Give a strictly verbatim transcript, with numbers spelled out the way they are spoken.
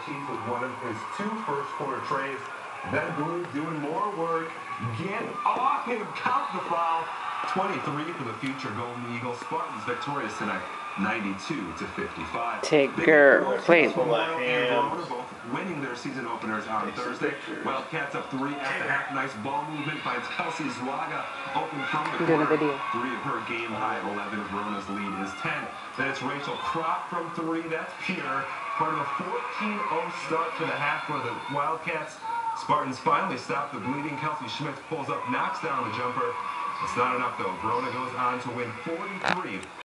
teeth with one of his two first quarter trays. Then Blue doing more work. Get off him, count the foul. twenty-three for the future Golden Eagles. Spartans victorious tonight, ninety-two to fifty-five. Tigger, please. Both winning their season openers on Thursday. Wildcats up three at the half. Nice ball movement finds Kozzie open from the corner. Three of her game high eleven. Verona's lead is ten. Then it's Rachel Crop from three. That's pure. Part of a fourteen oh start to the half for the Wildcats. Spartans finally stop the bleeding. Kelsey Schmitz pulls up, knocks down the jumper. It's not enough though. Verona goes on to win forty-three